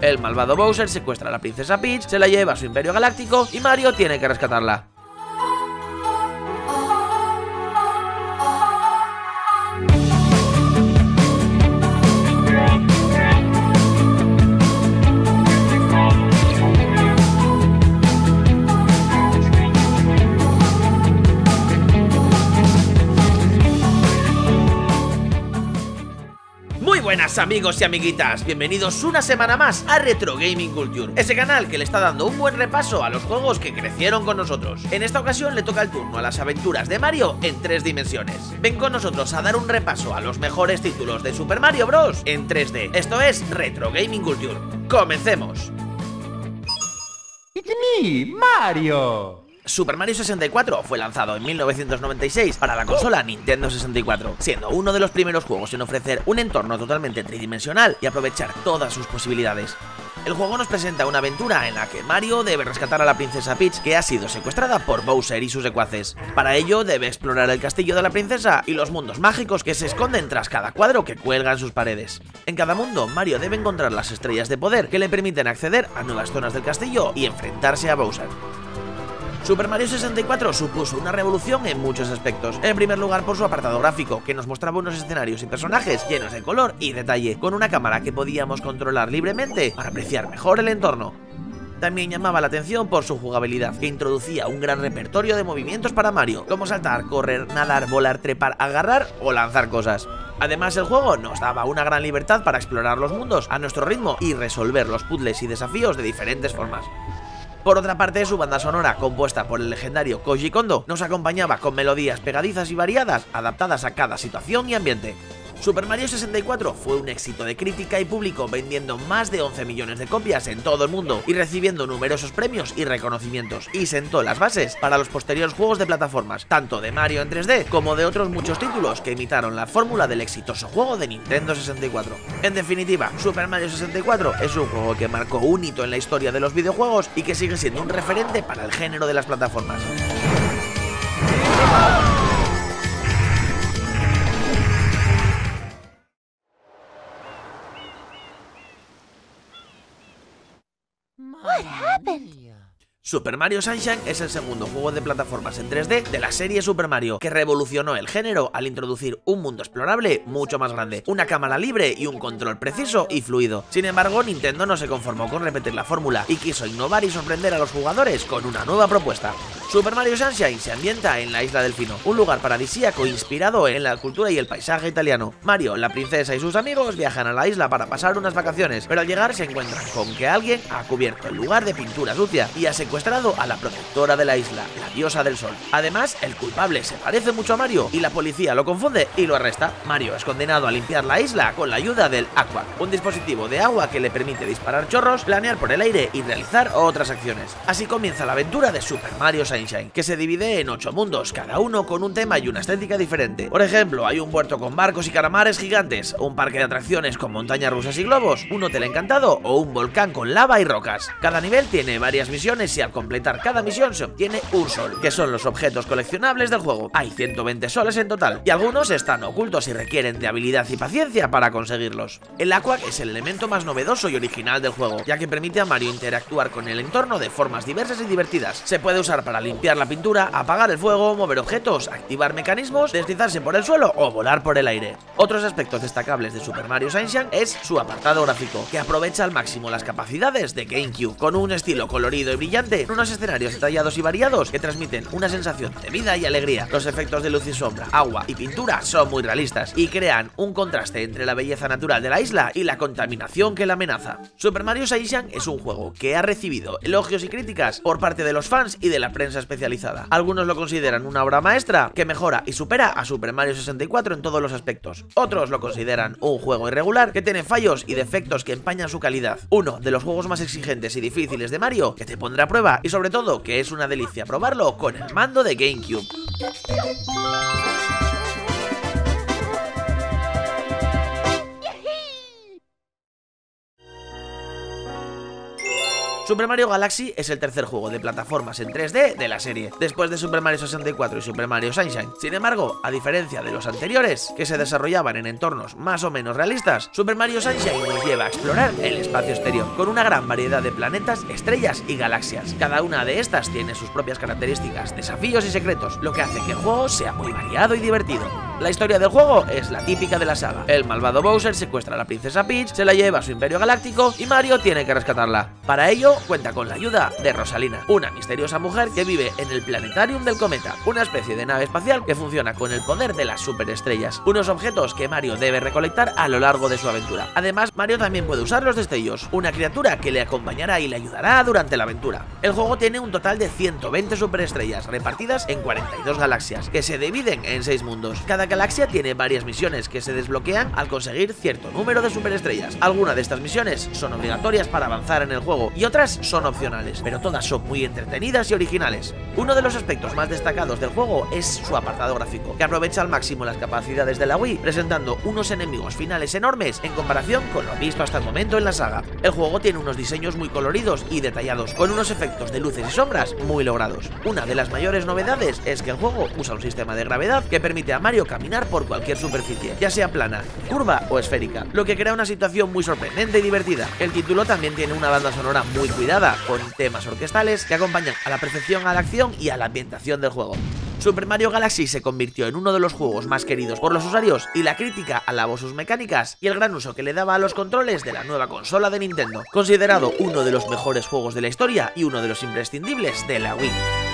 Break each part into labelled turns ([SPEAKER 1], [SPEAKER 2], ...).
[SPEAKER 1] El malvado Bowser secuestra a la princesa Peach, se la lleva a su imperio galáctico y Mario tiene que rescatarla. Buenas amigos y amiguitas, bienvenidos una semana más a Retro Gaming Culture, ese canal que le está dando un buen repaso a los juegos que crecieron con nosotros. En esta ocasión le toca el turno a las aventuras de Mario en 3 dimensiones. Ven con nosotros a dar un repaso a los mejores títulos de Super Mario Bros. En 3D. Esto es Retro Gaming Culture. ¡Comencemos!
[SPEAKER 2] It's me, Mario.
[SPEAKER 1] Super Mario 64 fue lanzado en 1996 para la consola Nintendo 64, siendo uno de los primeros juegos en ofrecer un entorno totalmente tridimensional y aprovechar todas sus posibilidades. El juego nos presenta una aventura en la que Mario debe rescatar a la princesa Peach, que ha sido secuestrada por Bowser y sus secuaces. Para ello debe explorar el castillo de la princesa y los mundos mágicos que se esconden tras cada cuadro que cuelga en sus paredes. En cada mundo, Mario debe encontrar las estrellas de poder que le permiten acceder a nuevas zonas del castillo y enfrentarse a Bowser. Super Mario 64 supuso una revolución en muchos aspectos. En primer lugar por su apartado gráfico, que nos mostraba unos escenarios y personajes llenos de color y detalle, con una cámara que podíamos controlar libremente para apreciar mejor el entorno. También llamaba la atención por su jugabilidad, que introducía un gran repertorio de movimientos para Mario, como saltar, correr, nadar, volar, trepar, agarrar o lanzar cosas. Además, el juego nos daba una gran libertad para explorar los mundos a nuestro ritmo y resolver los puzzles y desafíos de diferentes formas. Por otra parte, su banda sonora, compuesta por el legendario Koji Kondo, nos acompañaba con melodías pegadizas y variadas, adaptadas a cada situación y ambiente. Super Mario 64 fue un éxito de crítica y público, vendiendo más de 11 millones de copias en todo el mundo y recibiendo numerosos premios y reconocimientos, y sentó las bases para los posteriores juegos de plataformas, tanto de Mario en 3D como de otros muchos títulos que imitaron la fórmula del exitoso juego de Nintendo 64. En definitiva, Super Mario 64 es un juego que marcó un hito en la historia de los videojuegos y que sigue siendo un referente para el género de las plataformas.
[SPEAKER 3] What happened?
[SPEAKER 1] Super Mario Sunshine es el segundo juego de plataformas en 3D de la serie Super Mario, que revolucionó el género al introducir un mundo explorable mucho más grande, una cámara libre y un control preciso y fluido. Sin embargo, Nintendo no se conformó con repetir la fórmula y quiso innovar y sorprender a los jugadores con una nueva propuesta. Super Mario Sunshine se ambienta en la Isla Delfino, un lugar paradisíaco inspirado en la cultura y el paisaje italiano. Mario, la princesa y sus amigos viajan a la isla para pasar unas vacaciones, pero al llegar se encuentran con que alguien ha cubierto el lugar de pintura sucia y ha secuestrado a la protectora de la isla, la diosa del sol. Además, el culpable se parece mucho a Mario y la policía lo confunde y lo arresta. Mario es condenado a limpiar la isla con la ayuda del Aqua, un dispositivo de agua que le permite disparar chorros, planear por el aire y realizar otras acciones. Así comienza la aventura de Super Mario Sunshine, que se divide en 8 mundos, cada uno con un tema y una estética diferente. Por ejemplo, hay un puerto con barcos y calamares gigantes, un parque de atracciones con montañas rusas y globos, un hotel encantado o un volcán con lava y rocas. Cada nivel tiene varias misiones y al completar cada misión se obtiene un sol, que son los objetos coleccionables del juego. Hay 120 soles en total, y algunos están ocultos y requieren de habilidad y paciencia para conseguirlos. El Aqua es el elemento más novedoso y original del juego, ya que permite a Mario interactuar con el entorno de formas diversas y divertidas. Se puede usar para limpiar la pintura, apagar el fuego, mover objetos, activar mecanismos, deslizarse por el suelo o volar por el aire. Otros aspectos destacables de Super Mario Sunshine es su apartado gráfico, que aprovecha al máximo las capacidades de GameCube, con un estilo colorido y brillante, unos escenarios detallados y variados que transmiten una sensación de vida y alegría. Los efectos de luz y sombra, agua y pintura son muy realistas y crean un contraste entre la belleza natural de la isla y la contaminación que la amenaza. Super Mario Sunshine es un juego que ha recibido elogios y críticas por parte de los fans y de la prensa especializada. Algunos lo consideran una obra maestra que mejora y supera a Super Mario 64 en todos los aspectos. Otros lo consideran un juego irregular que tiene fallos y defectos que empañan su calidad. Uno de los juegos más exigentes y difíciles de Mario, que te pondrá a prueba y sobre todo que es una delicia probarlo con el mando de GameCube. Super Mario Galaxy es el tercer juego de plataformas en 3D de la serie, después de Super Mario 64 y Super Mario Sunshine. Sin embargo, a diferencia de los anteriores, que se desarrollaban en entornos más o menos realistas, Super Mario Sunshine nos lleva a explorar el espacio exterior, con una gran variedad de planetas, estrellas y galaxias. Cada una de estas tiene sus propias características, desafíos y secretos, lo que hace que el juego sea muy variado y divertido. La historia del juego es la típica de la saga. El malvado Bowser secuestra a la princesa Peach, se la lleva a su imperio galáctico y Mario tiene que rescatarla. Para ello, cuenta con la ayuda de Rosalina, una misteriosa mujer que vive en el Planetarium del Cometa, una especie de nave espacial que funciona con el poder de las superestrellas, unos objetos que Mario debe recolectar a lo largo de su aventura. Además, Mario también puede usar los destellos, una criatura que le acompañará y le ayudará durante la aventura. El juego tiene un total de 120 superestrellas repartidas en 42 galaxias, que se dividen en 6 mundos. Cada galaxia tiene varias misiones que se desbloquean al conseguir cierto número de superestrellas. Algunas de estas misiones son obligatorias para avanzar en el juego y otras son opcionales, pero todas son muy entretenidas y originales. Uno de los aspectos más destacados del juego es su apartado gráfico, que aprovecha al máximo las capacidades de la Wii, presentando unos enemigos finales enormes en comparación con lo visto hasta el momento en la saga. El juego tiene unos diseños muy coloridos y detallados, con unos efectos de luces y sombras muy logrados. Una de las mayores novedades es que el juego usa un sistema de gravedad que permite a Mario caminar por cualquier superficie, ya sea plana, curva o esférica, lo que crea una situación muy sorprendente y divertida. El título también tiene una banda sonora muy cuidada, con temas orquestales que acompañan a la perfección a la acción y a la ambientación del juego. Super Mario Galaxy se convirtió en uno de los juegos más queridos por los usuarios y la crítica alabó sus mecánicas y el gran uso que le daba a los controles de la nueva consola de Nintendo, considerado uno de los mejores juegos de la historia y uno de los imprescindibles de la Wii.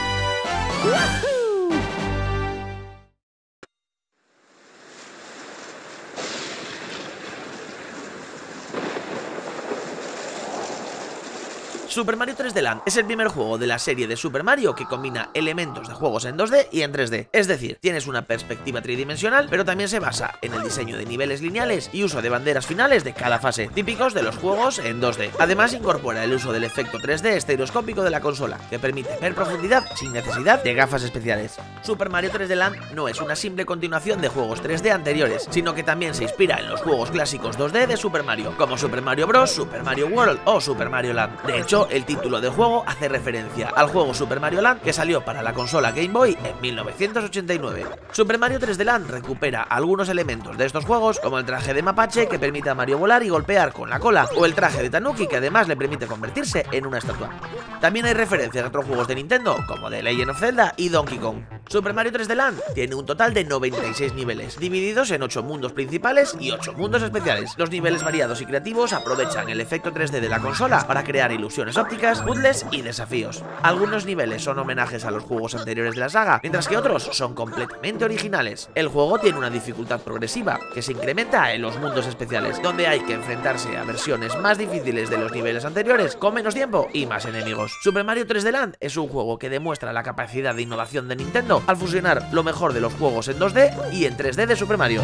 [SPEAKER 1] Super Mario 3D Land es el primer juego de la serie de Super Mario que combina elementos de juegos en 2D y en 3D, es decir, tienes una perspectiva tridimensional, pero también se basa en el diseño de niveles lineales y uso de banderas finales de cada fase, típicos de los juegos en 2D. Además, incorpora el uso del efecto 3D estereoscópico de la consola, que permite ver profundidad sin necesidad de gafas especiales. Super Mario 3D Land no es una simple continuación de juegos 3D anteriores, sino que también se inspira en los juegos clásicos 2D de Super Mario, como Super Mario Bros., Super Mario World o Super Mario Land. De hecho, el título del juego hace referencia al juego Super Mario Land que salió para la consola Game Boy en 1989. Super Mario 3D Land recupera algunos elementos de estos juegos, como el traje de mapache que permite a Mario volar y golpear con la cola, o el traje de Tanuki que además le permite convertirse en una estatua. También hay referencias a otros juegos de Nintendo, como The Legend of Zelda y Donkey Kong. Super Mario 3D Land tiene un total de 96 niveles, divididos en 8 mundos principales y 8 mundos especiales. Los niveles variados y creativos aprovechan el efecto 3D de la consola para crear ilusiones ópticas, puzzles y desafíos. Algunos niveles son homenajes a los juegos anteriores de la saga, mientras que otros son completamente originales. El juego tiene una dificultad progresiva, que se incrementa en los mundos especiales, donde hay que enfrentarse a versiones más difíciles de los niveles anteriores, con menos tiempo y más enemigos. Super Mario 3D Land es un juego que demuestra la capacidad de innovación de Nintendo al fusionar lo mejor de los juegos en 2D y en 3D de Super Mario.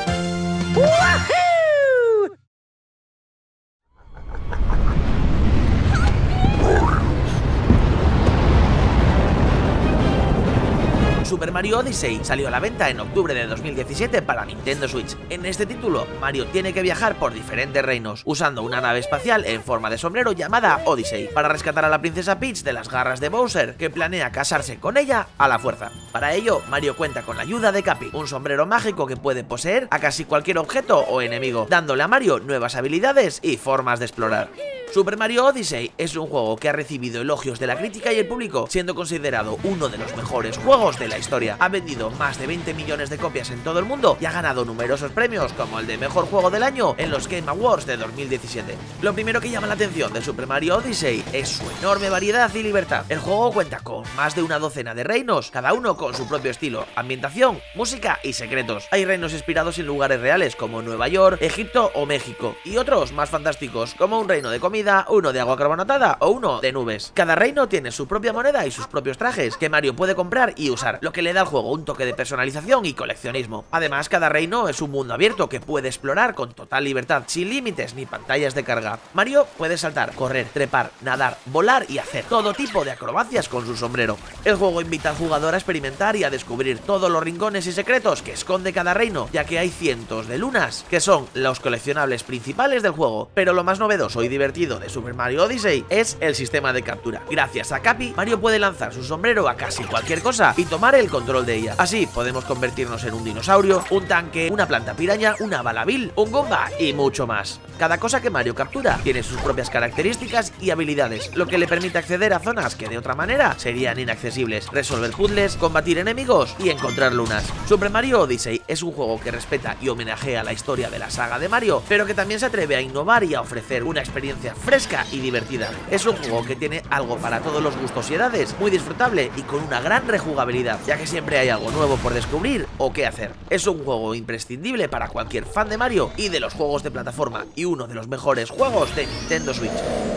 [SPEAKER 1] Super Mario Odyssey salió a la venta en octubre de 2017 para Nintendo Switch. En este título, Mario tiene que viajar por diferentes reinos, usando una nave espacial en forma de sombrero llamada Odyssey, para rescatar a la princesa Peach de las garras de Bowser, que planea casarse con ella a la fuerza. Para ello, Mario cuenta con la ayuda de Cappy, un sombrero mágico que puede poseer a casi cualquier objeto o enemigo, dándole a Mario nuevas habilidades y formas de explorar. Super Mario Odyssey es un juego que ha recibido elogios de la crítica y el público, siendo considerado uno de los mejores juegos de la historia. Ha vendido más de 20 millones de copias en todo el mundo y ha ganado numerosos premios, como el de Mejor Juego del Año en los Game Awards de 2017. Lo primero que llama la atención de Super Mario Odyssey es su enorme variedad y libertad. El juego cuenta con más de una docena de reinos, cada uno con su propio estilo, ambientación, música y secretos. Hay reinos inspirados en lugares reales como Nueva York, Egipto o México, y otros más fantásticos como un reino de comida, uno de agua carbonatada o uno de nubes. Cada reino tiene su propia moneda y sus propios trajes que Mario puede comprar y usar, lo que le da al juego un toque de personalización y coleccionismo. Además, cada reino es un mundo abierto que puede explorar con total libertad, sin límites ni pantallas de carga. Mario puede saltar, correr, trepar, nadar, volar y hacer todo tipo de acrobacias con su sombrero. El juego invita al jugador a experimentar y a descubrir todos los rincones y secretos que esconde cada reino, ya que hay cientos de lunas, que son los coleccionables principales del juego. Pero lo más novedoso y divertido preferido de Super Mario Odyssey es el sistema de captura. Gracias a Cappy, Mario puede lanzar su sombrero a casi cualquier cosa y tomar el control de ella. Así podemos convertirnos en un dinosaurio, un tanque, una planta piraña, una balabil, un Goomba y mucho más. Cada cosa que Mario captura tiene sus propias características y habilidades, lo que le permite acceder a zonas que de otra manera serían inaccesibles, resolver puzzles, combatir enemigos y encontrar lunas. Super Mario Odyssey es un juego que respeta y homenajea la historia de la saga de Mario, pero que también se atreve a innovar y a ofrecer una experiencia fresca y divertida. Es un juego que tiene algo para todos los gustos y edades, muy disfrutable y con una gran rejugabilidad, ya que siempre hay algo nuevo por descubrir o qué hacer. Es un juego imprescindible para cualquier fan de Mario y de los juegos de plataforma, y uno de los mejores juegos de Nintendo Switch.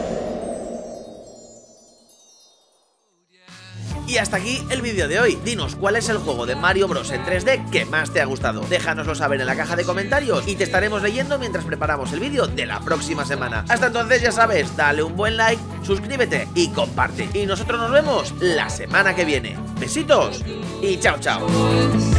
[SPEAKER 1] Y hasta aquí el vídeo de hoy. Dinos cuál es el juego de Mario Bros en 3D que más te ha gustado. Déjanoslo saber en la caja de comentarios y te estaremos leyendo mientras preparamos el vídeo de la próxima semana. Hasta entonces, ya sabes, dale un buen like, suscríbete y comparte. Y nosotros nos vemos la semana que viene. Besitos y chao chao.